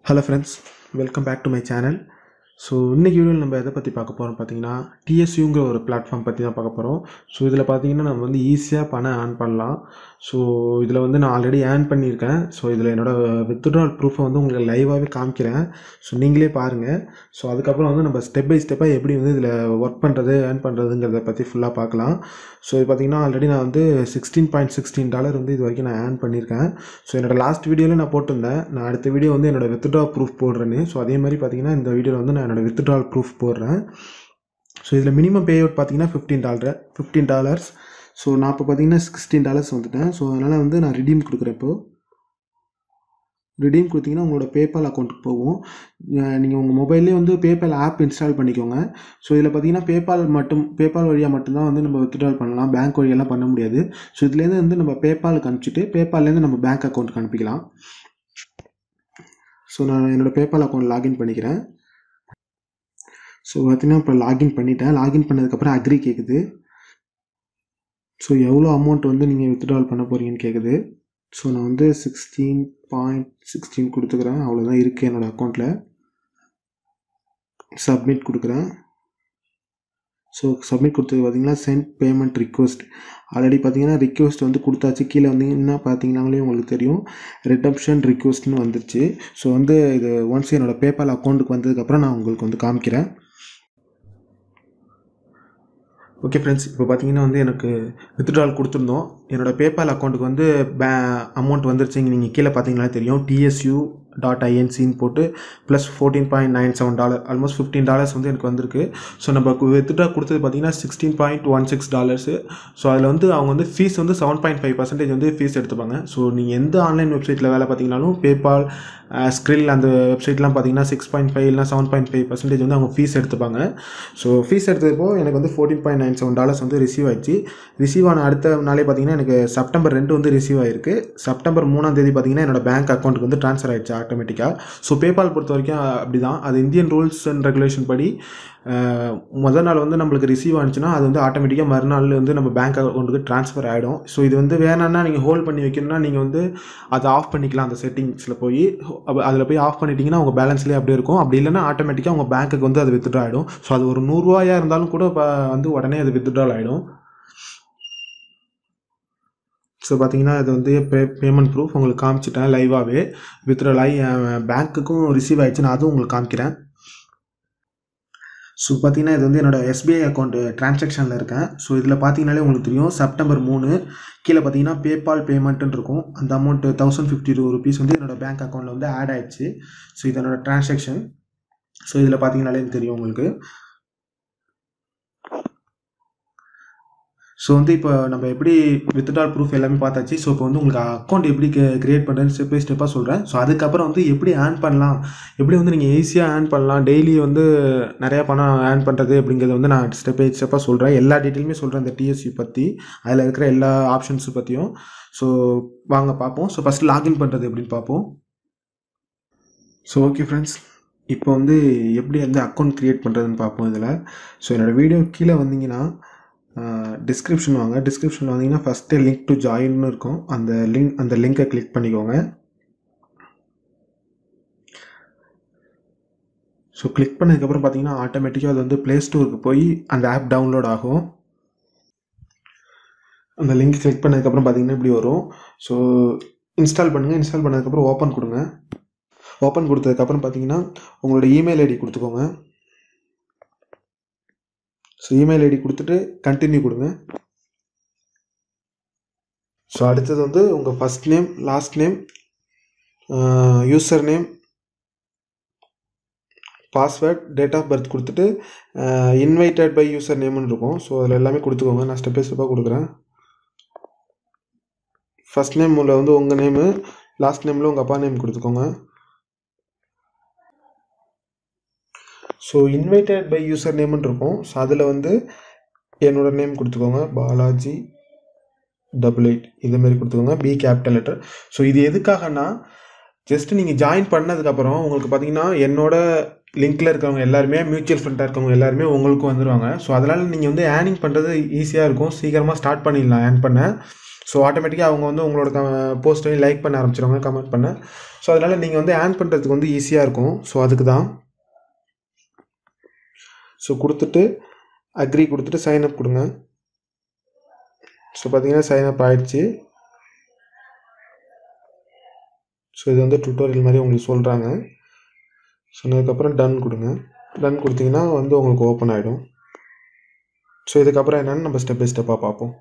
Hello friends, welcome back to my channel. So இன்றைக்கி வீடியோவில் நம்ம எதை பற்றி பார்க்க போகிறோம் பார்த்தீங்கன்னா டிஎஸ்யூங்கிற ஒரு பிளாட்ஃபார்ம் பற்றி தான் பார்க்க போகிறோம். ஸோ இதில் பார்த்தீங்கன்னா நம்ம வந்து ஈஸியாக பணம் ஏர்ன் பண்ணலாம். ஸோ இதில் வந்து நான் ஆல்ரெடி ஏர்ன் பண்ணியிருக்கேன். ஸோ இதில் என்னோடய வித்ட்ரால் ப்ரூஃபை வந்து உங்களுக்கு லைவாகவே காமிக்கிறேன். ஸோ நீங்களே பாருங்கள். ஸோ அதுக்கப்புறம் வந்து நம்ம ஸ்டெப் பை ஸ்டெப்பாக எப்படி வந்து இதில் ஒர்க் பண்ணுறது ஏர்ன் பண்ணுறதுங்கிறத பற்றி ஃபுல்லாக பார்க்கலாம். ஸோ இது பார்த்திங்கன்னா ஆல்ரெடி நான் வந்து $16.16 வந்து இது வரைக்கும் நான் ஏர்ன் பண்ணியிருக்கேன். ஸோ என்னோடய லாஸ்ட் வீடியோவில் நான் போட்டிருந்தேன், நான் அடுத்த வீடியோ வந்து என்னோடய வித்ட்ரா ப்ரூஃப் போடுறேன்னு. ஸோ அதே மாதிரி பார்த்திங்கன்னா இந்த வீடியோவில் வந்து நான் என்னோடய வித்ட்ரால் ப்ரூஃப் போடுறேன். ஸோ இதில் மினிமம் பே அவுட் பார்த்தீங்கன்னா $15. ஸோ நான் இப்போ பார்த்தீங்கன்னா $16 வந்துட்டேன். ஸோ அதனால் வந்து நான் ரிடீம் கொடுக்குறேன். இப்போது ரிடீம் கொடுத்தீங்கன்னா உங்களோட பேபால் அக்கௌண்ட்டுக்கு போகும். நீங்கள் உங்கள் மொபைல்லேயே வந்து பேபால் ஆப் இன்ஸ்டால் பண்ணிக்கோங்க. ஸோ இதில் பார்த்தீங்கன்னா பேபால் வழியாக மட்டும்தான் வந்து நம்ம வித்ட்ரால் பண்ணலாம், பேங்க் வழியெல்லாம் பண்ண முடியாது. ஸோ இதுலேருந்து வந்து நம்ம பேபாலுக்கு அனுப்பிச்சிட்டு பேபால்லேருந்து நம்ம பேங்க் அக்கௌண்ட்டுக்கு அனுப்பிக்கலாம். ஸோ நான் என்னோடய பேபால் அக்கௌண்ட் லாகின் பண்ணிக்கிறேன். ஸோ பார்த்தீங்கன்னா இப்போ லாகின் பண்ணிட்டேன். லாகின் பண்ணதுக்கப்புறம் அக்ரி கேட்குது. ஸோ எவ்வளோ அமௌண்ட் வந்து நீங்கள் வித்ட்ரால் பண்ண போகிறீங்கன்னு கேட்குது. ஸோ நான் வந்து 16.16 கொடுத்துக்கிறேன். அவ்வளோதான் இருக்குது என்னோடய அக்கௌண்ட்டில். சப்மிட் கொடுக்குறேன். ஸோ சப்மிட் கொடுத்தது பார்த்தீங்கன்னா சென்ட் பேமெண்ட் ரிக்வெஸ்ட். ஆல்ரெடி பார்த்தீங்கன்னா ரிக்வெஸ்ட் வந்து கொடுத்தாச்சு. கீழே வந்தீங்கன்னா பார்த்தீங்கன்னாலே உங்களுக்கு தெரியும் ரிடம்ஷன் ரிக்வெஸ்ட்னு வந்துருச்சு. ஸோ வந்து இது ஒன்ஸ் என்னோடய பேபால் அக்கௌண்ட்டுக்கு வந்ததுக்கப்புறம் நான் உங்களுக்கு வந்து காமிக்கிறேன். ஓகே ஃப்ரெண்ட்ஸ், இப்போ பார்த்தீங்கன்னா வந்து எனக்கு வித்ட்ரால் கொடுத்துருந்தோம். என்னோடய பேபால் அக்கௌண்ட்டுக்கு வந்து அமௌண்ட் வந்துருச்சு. நீங்கள் கீழே பார்த்தீங்கன்னா தெரியும் TSU.INCன்னு போட்டு ப்ளஸ் $14.97 ஆல்மோஸ்ட் $15 வந்து எனக்கு வந்திருக்கு. ஸோ நம்ம வித்ட்ரா கொடுத்தது பார்த்தீங்கன்னா $16.16. ஸோ அதில் வந்து அவங்க வந்து ஃபீஸ் வந்து 7.5% வந்து ஃபீஸ் எடுத்துப்பாங்க. ஸோ நீங்கள் எந்த ஆன்லைன் வெப்சைட்டில் வேலை பார்த்தீங்கன்னாலும் பேபால், ஸ்க்ரில் அந்த வெப்சைட்லாம் பார்த்தீங்கன்னா 6.5 இல்லைனா 7.5% வந்து அவங்க ஃபீஸ் எடுத்துப்பாங்க. ஸோ ஃபீஸ் எடுத்தப்போ எனக்கு வந்து $14.97 வந்து ரிசீவ் ஆயிடுச்சு. ரிசீவ் ஆன அடுத்த நாளே பார்த்தீங்கன்னா எனக்கு செப்டம்பர் 2 வந்து ரிசீவ் ஆகிருக்கு. செப்டம்பர் 3 பார்த்தீங்கன்னா என்னோடய பேங்க் அக்கௌண்ட்டுக்கு வந்து ட்ரான்ஸ்ஃபர் ஆகிடுச்சு ஆட்டோமேட்டிக்காக. ஸோ பேபால் பொறுத்த வரைக்கும் அப்படி தான், அது இந்தியன் ரூல்ஸ் அண்ட் ரெகுலேஷன் படி முதல் நாள் வந்து நம்மளுக்கு ரிசீவ் ஆனிச்சுன்னா அது வந்து ஆட்டோமேட்டிக்காக மறுநாள் வந்து நம்ம பேங்க் அக்கௌண்ட்டுக்கு ட்ரான்ஸ்ஃபர் ஆகிடும். ஸோ இது வந்து வேணான்னா நீங்கள் ஹோல்ட் பண்ணி வைக்கணும்னா நீங்கள் வந்து அதை ஆஃப் பண்ணிக்கலாம். அந்த செட்டிங்ஸில் போய் அதில் போய் ஆஃப் பண்ணிட்டீங்கன்னா உங்கள் பேலன்ஸ்லேயே அப்படியே இருக்கும். அப்படி இல்லைன்னா ஆட்டோமேட்டிக்காக உங்கள் பேங்க்குக்கு வந்து அது வித்ட்ரா ஆகிடும். ஸோ அது ஒரு $100 இருந்தாலும் கூட இப்போ வந்து உடனே அது வித்ட்ரால் ஆகிடும். ஸோ பார்த்தீங்கன்னா இது வந்து பேமெண்ட் ப்ரூஃப் உங்களுக்கு காமிச்சிட்டேன் லைவாகவே. வித்ட்ரால் ஆகி பேங்க்குக்கும் ரிசீவ் ஆகிடுச்சு. நான் அதுவும் உங்களுக்கு காமிக்கிறேன். ஸோ பார்த்தீங்கன்னா இது வந்து என்னோடய SBI அக்கௌண்ட் ட்ரான்சாக்ஷனில் இருக்கேன். ஸோ இதில் பார்த்தீங்கன்னாலே உங்களுக்கு தெரியும் செப்டம்பர் 3 கீழே பார்த்தீங்கன்னா பேபால் பேமெண்ட்டுன்னு இருக்கும். அந்த அமௌண்ட் $1052 வந்து என்னோடய பேங்க் அக்கௌண்ட்டில் வந்து ஆட் ஆகிடுச்சு. ஸோ இது என்னோடய ட்ரான்சாக்ஷன். ஸோ இதில் பார்த்தீங்கன்னாலே தெரியும் உங்களுக்கு. ஸோ வந்து இப்போ நம்ம எப்படி வித்ட்ரால் ப்ரூஃப் எல்லாமே பார்த்தாச்சு. ஸோ இப்போ வந்து உங்களுக்கு அக்கௌண்ட் எப்படி கிரியேட் பண்ணுறேன்னு ஸ்டெப் பை ஸ்டெப்பாக சொல்கிறேன். ஸோ அதுக்கப்புறம் வந்து எப்படி ஏர்ன் பண்ணலாம், எப்படி வந்து நீங்கள் ஈஸியாக ஏர்ன் பண்ணலாம், டெய்லி வந்து நிறையா பணம் ஏர்ன் பண்ணுறது அப்படிங்கிறது வந்து நான் ஸ்டெப் பை ஸ்டெப்பாக சொல்கிறேன். எல்லா டீட்டெயிலுமே சொல்கிறேன் இந்த TSU பற்றி, அதில் இருக்கிற எல்லா ஆப்ஷன்ஸு பற்றியும். ஸோ வாங்க பார்ப்போம். ஸோ ஃபஸ்ட்டு லாகின் பண்ணுறது எப்படின்னு பார்ப்போம். ஸோ ஓகே ஃப்ரெண்ட்ஸ், இப்போ வந்து எப்படி வந்து அக்கௌண்ட் க்ரியேட் பண்ணுறதுன்னு பார்ப்போம் இதில். ஸோ என்னோடய வீடியோ கீழே வந்தீங்கன்னா டிஸ்கிரிப்ஷன் வாங்க. டிஸ்கிரிப்ஷனில் வந்தீங்கன்னா ஃபஸ்ட்டு லிங்க் டு ஜாயின்னு இருக்கும். அந்த லிங்கை கிளிக் பண்ணிக்கோங்க. ஸோ கிளிக் பண்ணதுக்கப்புறம் பார்த்தீங்கன்னா ஆட்டோமேட்டிக்காக அது வந்து ப்ளே ஸ்டோருக்கு போய் அந்த ஆப் டவுன்லோட் ஆகும். அந்த லிங்க் கிளிக் பண்ணதுக்கப்புறம் பார்த்தீங்கன்னா இப்படி வரும். ஸோ இன்ஸ்டால் பண்ணுங்கள். இன்ஸ்டால் பண்ணதுக்கப்புறம் ஓப்பன் கொடுங்க. ஓப்பன் கொடுத்ததுக்கப்புறம் பார்த்தீங்கன்னா உங்களோட இமெயில் ஐடி கொடுத்துக்கோங்க. ஸோ இமெயில் ஐடி கொடுத்துட்டு கண்டினியூ கொடுங்க. ஸோ அடுத்தது வந்து உங்கள் first name, last name, user name, password, date of birth கொடுத்துட்டு இன்வைட்டட் பை யூசர் நேம்னு இருக்கும். ஸோ அதில் எல்லாமே கொடுத்துக்கோங்க. நான் ஸ்டெப் பை ஸ்டெப்பாக கொடுக்குறேன். ஃபஸ்ட் நேமில் வந்து உங்கள் நேமு, லாஸ்ட் நேமில் உங்கள் அப்பா நேம் கொடுத்துக்கோங்க. ஸோ இன்வைட்டட் பை யூசர் நேம்னு இருக்கும். ஸோ அதில் வந்து என்னோடய நேம் கொடுத்துக்கோங்க, பாலாஜி 88 இதேமாரி கொடுத்துக்கோங்க, B கேபிட்டல் லெட்டர். ஸோ இது எதுக்காகனா ஜஸ்ட் நீங்கள் ஜாயின் பண்ணதுக்கப்புறம் உங்களுக்கு பார்த்தீங்கன்னா என்னோட லிங்க்கில் இருக்கவங்க எல்லாருமே மியூச்சுவல் ஃபண்டாக இருக்கவங்க எல்லாருமே உங்களுக்கு வந்துடுவாங்க. ஸோ அதனால் நீங்கள் வந்து ஏர்னிங் பண்ணுறது ஈஸியாக இருக்கும். சீக்கிரமாக ஸ்டார்ட் பண்ணிடலாம் ஏர்ன் பண்ண. ஸோ ஆட்டோமேட்டிக்காக அவங்க வந்து உங்களோட போஸ்ட்டையும் லைக் பண்ண ஆரம்பிச்சிடுவாங்க, கமெண்ட் பண்ண. ஸோ அதனால் நீங்கள் வந்து ஏர்ன் பண்ணுறதுக்கு வந்து ஈஸியாக இருக்கும். ஸோ அதுக்கு தான். ஸோ கொடுத்துட்டு அக்ரி கொடுத்துட்டு சைன் அப் கொடுங்க. ஸோ பார்த்தீங்கன்னா சைன் அப் ஆகிடுச்சு. ஸோ இது வந்து டுட்டோரியல் மாதிரி உங்களுக்கு சொல்கிறாங்க. சொன்னதுக்கப்புறம் டன் கொடுங்க. டன் கொடுத்தீங்கன்னா வந்து உங்களுக்கு ஓப்பன் ஆகிடும். ஸோ இதுக்கப்புறம் என்னென்னு நம்ம ஸ்டெப் பை ஸ்டெப்பாக பார்ப்போம்.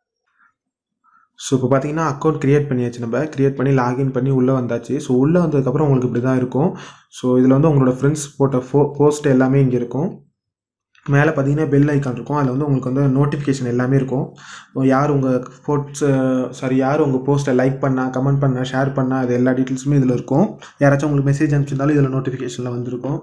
ஸோ இப்போ பார்த்தீங்கன்னா அக்கௌண்ட் க்ரியேட் பண்ணியாச்சு. நம்ம க்ரியேட் பண்ணி லாகின் பண்ணி உள்ளே வந்தாச்சு. ஸோ உள்ளே வந்ததுக்கப்புறம் உங்களுக்கு இப்படி தான் இருக்கும். ஸோ இதில் வந்து உங்களோட ஃப்ரெண்ட்ஸ் போட்ட போஸ்ட் எல்லாமே இங்கே இருக்கும். மேலே பார்த்தீங்கன்னா பெல் ஐக்கான் இருக்கும். அதில் வந்து உங்களுக்கு வந்து நோட்டிஃபிகேஷன் எல்லாமே இருக்கும். யார் உங்கள் யார் உங்கள் போஸ்ட்டை லைக் பண்ணால், கமெண்ட் பண்ணால், ஷேர் பண்ணால், அது எல்லா டீட்டெயில்ஸுமே இதில் இருக்கும். யாராச்சும் உங்களுக்கு மெசேஜ் அனுப்பிச்சிருந்தாலும் இதில் நோட்டிஃபிகேஷனில் வந்திருக்கும்.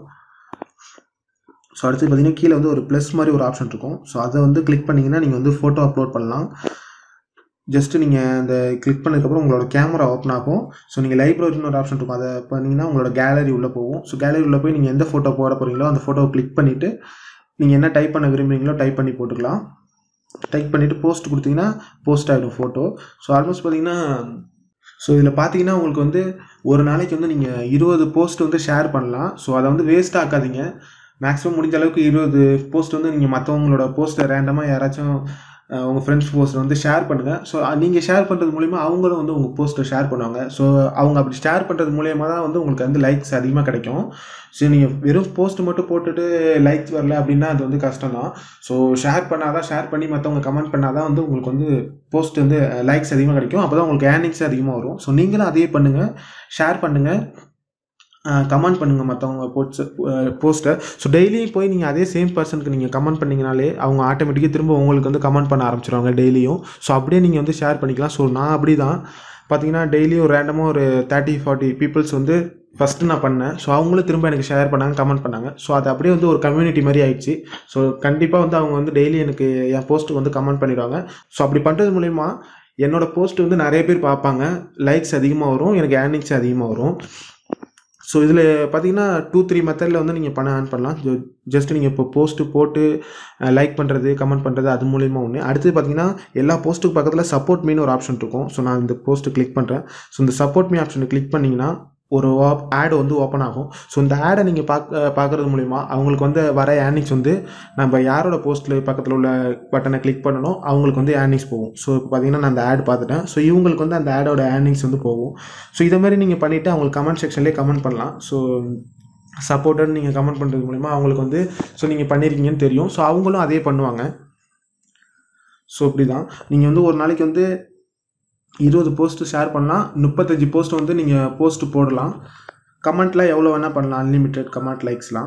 ஸோ அடுத்து பார்த்தீங்கன்னா கீழே வந்து ஒரு ப்ளஸ் மாதிரி ஒரு ஆப்ஷன் இருக்கும். ஸோ அதை வந்து கிளிக் பண்ணிங்கன்னா நீங்கள் வந்து ஃபோட்டோ அப்லோட் பண்ணலாம். ஜஸ்ட்டு நீங்கள் அந்த கிளிக் பண்ணதுக்கப்புறம் உங்களோட கேமரா ஓப்பன் ஆகும். ஸோ நீங்கள் லைப்ரரின்னு ஒரு ஆப்ஷன் இருக்கும். அதை பண்ணிங்கன்னா உங்களோட கேலரி உள்ளே போகும். ஸோ கேலரி உள்ளே போய் நீங்கள் எந்த ஃபோட்டோ போட போகிறீங்களோ அந்த ஃபோட்டோவை கிளிக் பண்ணிவிட்டு நீங்கள் என்ன டைப் பண்ண விரும்புகிறீங்களோ டைப் பண்ணி போட்டுக்கலாம். டைப் பண்ணிவிட்டு போஸ்ட் கொடுத்தீங்கன்னா போஸ்ட் ஆகிடும் ஃபோட்டோ. ஸோ ஆல்மோஸ்ட் பார்த்தீங்கன்னா ஸோ இதில் பார்த்தீங்கன்னா உங்களுக்கு வந்து ஒரு நாளைக்கு வந்து நீங்கள் 20 போஸ்ட் வந்து ஷேர் பண்ணலாம். ஸோ அதை வந்து வேஸ்ட் ஆக்காதீங்க. மேக்ஸிமம் முடிஞ்ச அளவுக்கு 20 போஸ்ட் வந்து நீங்கள் மற்றவங்களோட போஸ்ட்டை ரேண்டமாக யாராச்சும் உங்கள் ஃப்ரெண்ட்ஸ் போஸ்ட்டை வந்து ஷேர் பண்ணுங்கள். ஸோ நீங்கள் ஷேர் பண்ணுறது மூலிமா அவங்களும் வந்து உங்கள் போஸ்ட்டை ஷேர் பண்ணுவாங்க. ஸோ அவங்க அப்படி ஷேர் பண்ணுறது மூலிமா தான் வந்து உங்களுக்கு வந்து லைக்ஸ் அதிகமாக கிடைக்கும். ஸோ நீங்கள் வெறும் போஸ்ட் மட்டும் போட்டுட்டு லைக்ஸ் வரல அப்படின்னா அது வந்து கஷ்டம் தான். ஸோ ஷேர் பண்ணி மற்றவங்க கமெண்ட் பண்ணால் தான் வந்து உங்களுக்கு வந்து போஸ்ட் வந்து லைக்ஸ் அதிகமாக கிடைக்கும். அப்போ தான் உங்களுக்கு ஏர்னிங்ஸ் அதிகமாக வரும். ஸோ நீங்களும் அதே பண்ணுங்கள், ஷேர் பண்ணுங்கள், கமெண்ட் பண்ணுங்கள் மற்றவங்க போஸ்ட்டை. ஸோ டெய்லியும் போய் நீங்கள் அதே சேம் பர்சனுக்கு நீங்கள் கமெண்ட் பண்ணிங்கனாலே அவங்க ஆட்டோமேட்டிக்காக திரும்ப உங்களுக்கு வந்து கமெண்ட் பண்ண ஆரம்பிச்சிடுவாங்க டெய்லியும். ஸோ அப்படியே நீங்கள் வந்து ஷேர் பண்ணிக்கலாம். ஸோ நான் அப்படி தான் பார்த்தீங்கன்னா டெய்லியும் ஒரு ரேண்டமாக ஒரு 30-40 பீப்புள்ஸ் வந்து ஃபஸ்ட்டு நான் பண்ணேன். ஸோ அவங்களும் திரும்ப எனக்கு ஷேர் பண்ணாங்க, கமெண்ட் பண்ணாங்க. ஸோ அது அப்படியே வந்து ஒரு கம்யூனிட்டி மாதிரி ஆயிடுச்சு. ஸோ கண்டிப்பாக வந்து அவங்க வந்து டெய்லி எனக்கு என் போஸ்ட்டுக்கு வந்து கமெண்ட் பண்ணிடுவாங்க. ஸோ அப்படி பண்ணுறது மூலிமா என்னோடய போஸ்ட் வந்து நிறைய பேர் பார்ப்பாங்க, லைக்ஸ் அதிகமாக வரும், எனக்கு ஏர்னிங்ஸ் அதிகமாக வரும். ஸோ இதில் பார்த்தீங்கன்னா 2-3 மெத்தடில் வந்து நீங்கள் ஏர்ன் பண்ணலாம். ஜஸ்ட் நீங்கள் இப்போ போஸ்ட்டு போட்டு லைக் பண்ணுறது, கமெண்ட் பண்ணுறது, அது மூலிமா ஒன்று. அடுத்து பார்த்தீங்கன்னா எல்லா போஸ்ட்டுக்கு பக்கத்தில் சப்போர்ட் மீன்னு ஒரு ஆப்ஷன் இருக்கும். ஸோ நான் இந்த போஸ்ட்டு கிளிக் பண்ணுறேன். ஸோ இந்த சப்போர்ட் மீ ஆப்ஷனை கிளிக் பண்ணிங்கன்னா ஒரு ஆடு வந்து ஓப்பன் ஆகும். ஸோ இந்த ஆடை நீங்கள் பார்க்குறது மூலிமா அவங்களுக்கு வந்து வர ஏர்னிங்ஸ் வந்து நம்ம யாரோட போஸ்ட்டில் பக்கத்தில் உள்ள பட்டனை கிளிக் பண்ணணும் அவங்களுக்கு வந்து ஏர்னிங்ஸ் போகும். ஸோ இப்போ பார்த்தீங்கன்னா நான் அந்த ஆட் பார்த்துட்டேன். ஸோ இவங்களுக்கு வந்து அந்த ஆடோட ஏர்னிங்ஸ் வந்து போகும். ஸோ இதை மாதிரி நீங்கள் பண்ணிவிட்டு அவங்களுக்கு கமெண்ட் செக்ஷன்லேயே கமெண்ட் பண்ணலாம். ஸோ சப்போர்ட்டட் நீங்கள் கமெண்ட் பண்ணுறது மூலிமா அவங்களுக்கு வந்து ஸோ நீங்கள் பண்ணியிருக்கீங்கன்னு தெரியும். ஸோ அவங்களும் அதே பண்ணுவாங்க. ஸோ இப்படி தான் நீங்கள் வந்து ஒரு நாளைக்கு வந்து 20 போஸ்ட்டு ஷேர் பண்ணலாம். 35 போஸ்ட் வந்து நீங்கள் போஸ்ட்டு போடலாம். கமெண்ட்லாம் எவ்வளோ வேணால் பண்ணலாம், அன்லிமிட்டெட் கமெண்ட், லைக்ஸ்லாம்.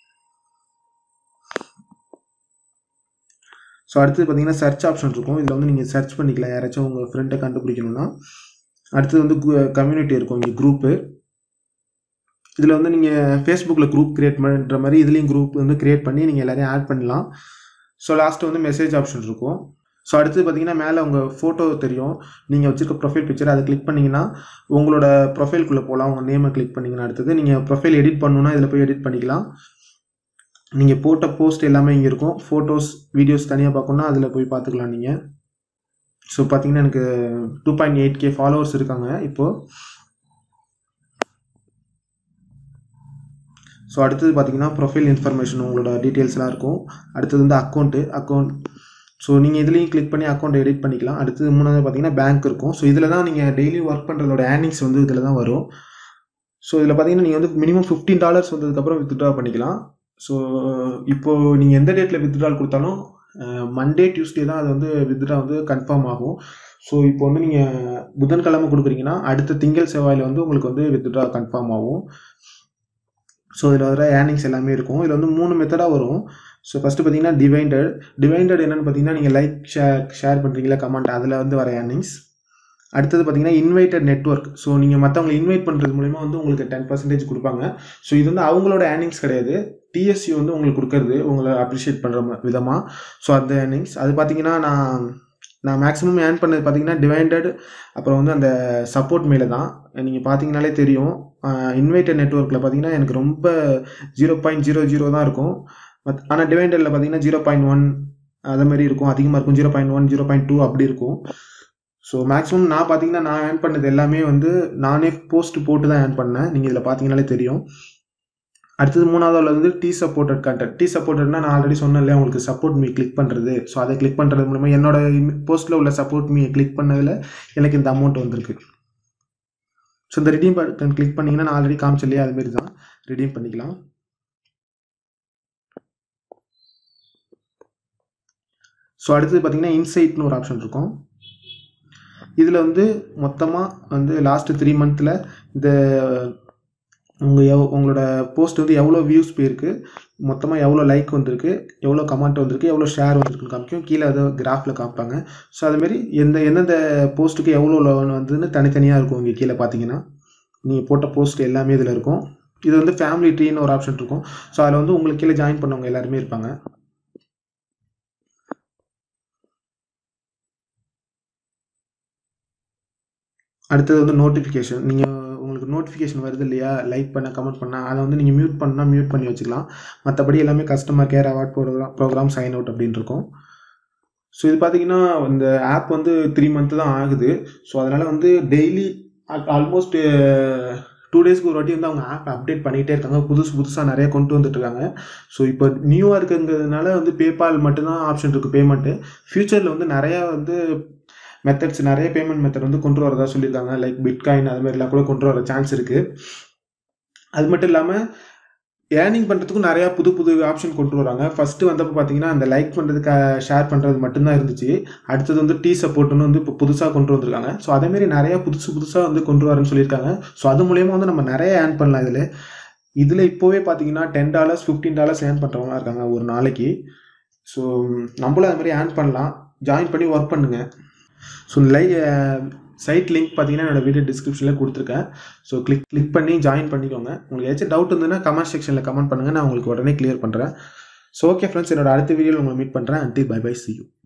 ஸோ அடுத்தது பார்த்தீங்கன்னா சர்ச் ஆப்ஷன் இருக்கும். இதில் வந்து நீங்கள் சர்ச் பண்ணிக்கலாம் யாராச்சும் உங்கள் ஃப்ரெண்டை கண்டுபிடிக்கணும்னா. அடுத்தது வந்து கம்யூனிட்டி இருக்கும், இங்கே குரூப்பு. இதில் வந்து நீங்கள் ஃபேஸ்புக்கில் குரூப் க்ரியேட் பண்ணுற மாதிரி இதுலேயும் குரூப் வந்து க்ரியேட் பண்ணி நீங்கள் எல்லாரையும் ஆட் பண்ணலாம். ஸோ லாஸ்ட்டு வந்து மெசேஜ் ஆப்ஷன் இருக்கும். ஸோ அடுத்து பார்த்தீங்கன்னா மேலே உங்கள் ஃபோட்டோ தெரியும், நீங்கள் வச்சுருக்க ப்ரொஃபைல் பிக்சர், அதை கிளிக் பண்ணிங்கன்னா உங்களோட ப்ரொஃபைல்குள்ளே போகலாம். உங்கள் நேமை கிளிக் பண்ணிங்கன்னா அடுத்தது நீங்கள் ப்ரொஃபைல் எடிட் பண்ணணுன்னா இதில் போய் எடிட் பண்ணிக்கலாம். நீங்கள் போட்ட போஸ்ட் எல்லாமே இங்கே இருக்கும். ஃபோட்டோஸ், வீடியோஸ் தனியாக பார்க்கணுன்னா அதில் போய் பார்த்துக்கலாம் நீங்கள். ஸோ பார்த்தீங்கன்னா எனக்கு 2.8K ஃபாலோவர்ஸ் இருக்காங்க இப்போது. ஸோ அடுத்தது பார்த்தீங்கன்னா ப்ரொஃபைல் இன்ஃபர்மேஷன், உங்களோட டீட்டெயில்ஸ்லாம் இருக்கும். அடுத்தது வந்து அக்கௌண்ட். ஸோ நீங்கள் இதுலேயும் கிளிக் பண்ணி அக்கௌண்ட் எடிட் பண்ணிக்கலாம். அடுத்தது மூணாவது பார்த்தீங்கன்னா பேங்க் இருக்கும். ஸோ இதில் தான் நீங்கள் டெய்லி ஒர்க் பண்ணுறதோட ஏர்னிங்ஸ் வந்து இதில் தான் வரும். ஸோ இதில் பார்த்தீங்கன்னா நீங்கள் வந்து மினிமம் $15 வந்ததுக்கப்புறம் வித்ட்ரா பண்ணிக்கலாம். ஸோ இப்போது நீங்கள் எந்த டேட்டில் வித்ட்ரால் கொடுத்தாலும் மண்டே, டியூஸ்டே தான் அது வந்து வித்ட்ரா வந்து கன்ஃபார்ம் ஆகும். ஸோ இப்போ வந்து நீங்கள் புதன்கிழமை கொடுக்குறீங்கன்னா அடுத்த திங்கள் செவ்வாயில் வந்து உங்களுக்கு வந்து வித்ட்ரா கன்ஃபார்ம் ஆகும். ஸோ இதில் வர ஏர்னிங்ஸ் எல்லாமே இருக்கும். இதில் வந்து 3 மெத்தடாக வரும். ஸோ ஃபஸ்ட்டு பார்த்தீங்கன்னா டிவைண்டட் என்னென்னு பார்த்தீங்கன்னா நீங்கள் லைக் ஷேர் பண்ணுறீங்களா கமெண்ட், அதில் வந்து வர ஏர்னிங்ஸ். அடுத்தது பார்த்தீங்கன்னா இன்வைட்டட் நெட்வொர்க். ஸோ நீங்கள் மற்றவங்களை இன்வைட் பண்ணுறது மூலிமா வந்து உங்களுக்கு 10% கொடுப்பாங்க. ஸோ இது வந்து அவங்களோட ஏர்னிங்ஸ் கிடையாது, டிஎஸ்யூ வந்து உங்களுக்கு கொடுக்கறது, உங்களை அப்ரிஷியேட் பண்ணுற விதமாக. ஸோ அந்த ஏர்னிங்ஸ் அது பார்த்தீங்கன்னா நான் மேக்ஸிமம் ஏர்ன் பண்ணது பார்த்தீங்கன்னா டிவைண்டட், அப்புறம் வந்து அந்த சப்போர்ட் மேலே தான். நீங்கள் பார்த்தீங்கனாலே தெரியும், இன்வைட்டட் நெட்வொர்க்கில் பார்த்தீங்கன்னா எனக்கு ரொம்ப 0.00 தான் இருக்கும். ஆனால் டிவைண்டரில் பார்த்தீங்கன்னா 0.1 அது மாதிரி இருக்கும், அதிகமாக இருக்கும். 0.1, 0.2 அப்படி இருக்கும். ஸோ மேக்ஸிமம் நான் பார்த்தீங்கன்னா நான் ஏர்ன் பண்ணது எல்லாமே வந்து நானே போஸ்ட் போட்டு தான் ஏர்ன் பண்ணேன். நீங்கள் இதில் பார்த்தீங்கனாலே தெரியும். அடுத்தது மூணாவது வந்து டீ சப்போர்ட்டட் கண்டென்ட். டீ சப்போர்ட்டட்னா நான் ஆல்ரெடி சொன்னேன் இல்லையா உங்களுக்கு சப்போர்ட் மீ கிளிக் பண்ணுறது. ஸோ அதை கிளிக் பண்ணுறது மூலமாக என்னோட போஸ்ட்டில் உள்ள சப்போர்ட் மீ கிளிக் பண்ணதில் எனக்கு இந்த அமௌண்ட் வந்திருக்கு. ஸோ இந்த ரிடீம் பட்டன் கிளிக் பண்ணிங்கன்னா நான் ஆல்ரெடி காமிச்ச இல்லையா அதுமாரி தான் ரிடீம் பண்ணிக்கலாம். ஸோ அடுத்தது பார்த்தீங்கன்னா இன்சைட்னு ஒரு ஆப்ஷன் இருக்கும். இதில் வந்து மொத்தமாக வந்து லாஸ்ட்டு 3 மந்த்தில் இந்த உங்களோட போஸ்ட் வந்து எவ்வளோ வியூஸ் போயிருக்கு, மொத்தமாக எவ்வளோ லைக் வந்திருக்கு, எவ்வளோ கமெண்ட் வந்திருக்கு, எவ்வளோ ஷேர் வந்திருக்குன்னு காமிக்கும். கீழே அதை கிராஃபில் காமிப்பாங்க. ஸோ அதுமாரி எந்தெந்த போஸ்ட்டுக்கு எவ்வளோ வந்துன்னு தனித்தனியாக இருக்கும். இங்கே கீழே பார்த்தீங்கன்னா நீங்கள் போட்ட போஸ்ட் எல்லாமே இதில் இருக்கும். இது வந்து ஃபேமிலி ட்ரீன்னு ஒரு ஆப்ஷன் இருக்கும். ஸோ அதில் வந்து உங்களுக்கு கீழே ஜாயின் பண்ணவங்க எல்லாருமே இருப்பாங்க. அடுத்தது வந்து நோட்டிஃபிகேஷன். நீங்கள் உங்களுக்கு நோட்டிஃபிகேஷன் வருது இல்லையா, லைக் பண்ண கமெண்ட் பண்ணால் அதை வந்து நீங்கள் மியூட் பண்ணால் மியூட் பண்ணி வச்சுக்கலாம். மற்றபடி எல்லாமே customer care award program sign out அப்படின்னு இருக்கும். ஸோ இது பார்த்தீங்கன்னா இந்த ஆப் வந்து 3 மந்த்து தான் ஆகுது. ஸோ அதனால் வந்து டெய்லி ஆல்மோஸ்ட் 2 டேஸ்க்கு ஒரு வாட்டி வந்து அவங்க ஆப் அப்டேட் பண்ணிகிட்டே இருக்காங்க. புதுசாக நிறைய கொண்டு வந்துட்டுருக்காங்க. ஸோ இப்போ நியூவாக இருக்குங்கிறதுனால வந்து பேபால் மட்டும்தான் ஆப்ஷன் இருக்குது பேமெண்ட்டு. ஃப்யூச்சரில் வந்து நிறையா வந்து மெத்தட்ஸ் நிறைய பேமெண்ட் மெத்தட் வந்து கொண்டு வரதா சொல்லியிருக்காங்க. லைக் பிட்காயின் அது மாதிரிலாம் கூட கொண்டு வர சான்ஸ் இருக்குது. அது மட்டும் இல்லாமல் ஏர்னிங் பண்ணுறதுக்கும் நிறையா புது ஆப்ஷன் கொண்டு வராங்க. ஃபஸ்ட்டு வந்தப்போ பார்த்தீங்கன்னா அந்த லைக் பண்ணுறதுக்கு ஷேர் பண்ணுறது மட்டும்தான் இருந்துச்சு. அடுத்தது வந்து டீ சப்போர்ட்னு வந்து இப்போ புதுசாக கொண்டு வந்திருக்காங்க. ஸோ அதேமாரி நிறையா புதுசாக வந்து கொண்டு வரேன்னு சொல்லியிருக்காங்க. ஸோ அது மூலயமா வந்து நம்ம நிறைய ஏர்ன் பண்ணலாம். இதில் இப்போவே பார்த்தீங்கன்னா $10 $15 ஏர்ன் பண்ணுறவங்களாம் இருக்காங்க ஒரு நாளைக்கு. ஸோ நம்மளும் அது மாதிரி ஏர்ன் பண்ணலாம். ஜாயின் பண்ணி ஒர்க் பண்ணுங்கள். ஸோ இந்த சைட் லிங்க் பார்த்தீங்கன்னா என்னோடய வீடியோ டிஸ்கிரிப்ஷனில் கொடுத்துருக்கேன். ஸோ கிளிக் பண்ணி ஜாயின் பண்ணிக்கோங்க. உங்களுக்கு ஏதாச்சும் டவுட் இருந்ததுன்னா கமெண்ட் செக்ஷனில் கமெண்ட் பண்ணுங்கள். நான் உங்களுக்கு உடனே கிளியர் பண்ணுறேன். ஸோ ஓகே ஃப்ரெண்ட்ஸ், என்னோட அடுத்த வீடியோவில் உங்களை மீட் பண்ணுறேன். until bye bye, see you.